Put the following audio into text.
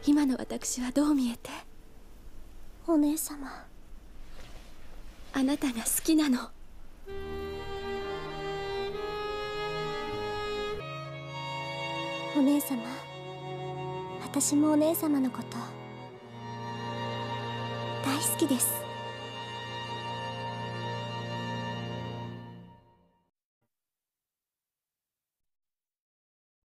今の私はどう見えて？ お姉様。 あなたが好きなの。 お姉様、私もお姉様のこと大好きです。